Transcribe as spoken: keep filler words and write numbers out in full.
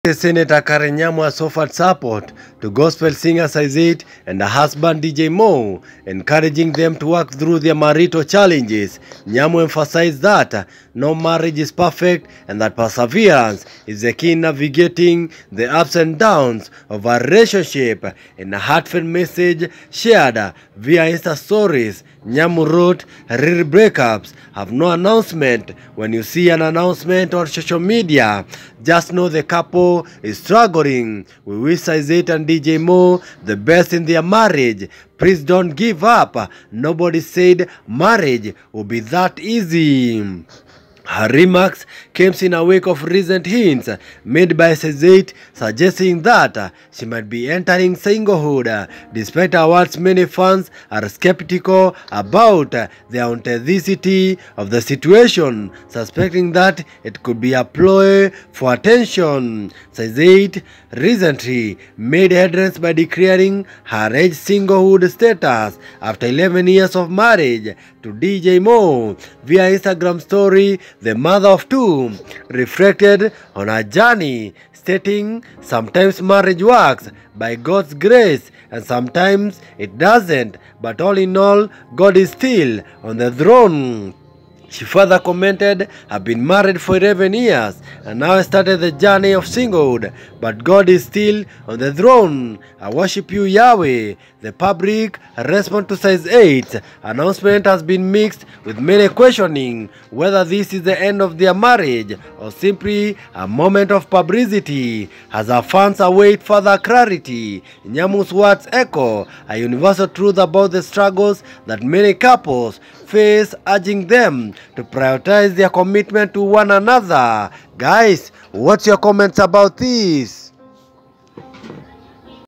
Senator Karen Nyamu has offered support to gospel singer Size eight and her husband D J Mo, encouraging them to work through their marital challenges. Nyamu emphasized that no marriage is perfect and that perseverance is the key in navigating the ups and downs of a relationship. In a heartfelt message shared via Insta stories, Nyamu wrote, "Real breakups have no announcement. When you see an announcement on social media, just know the couple is struggling. We wish Size eight and D J Mo the best in their marriage. Please don't give up. Nobody said marriage will be that easy." Her remarks came in a wake of recent hints made by Size eight suggesting that she might be entering singlehood. Despite her words, many fans are skeptical about the authenticity of the situation, suspecting that it could be a ploy for attention. Size eight recently made headlines by declaring her age singlehood status after eleven years of marriage to D J Mo. Via Instagram story, the mother of two reflected on her journey, stating, "Sometimes marriage works by God's grace and sometimes it doesn't, but all in all, God is still on the throne." She further commented, "I've been married for eleven years and now I started the journey of singlehood, but God is still on the throne. I worship you, Yahweh." The public response to Size eight's announcement has been mixed, with many questioning whether this is the end of their marriage or simply a moment of publicity. As her fans await further clarity, Nyamu's words echo a universal truth about the struggles that many couples face, urging them to prioritize their commitment to one another. Guys, what's your comments about this?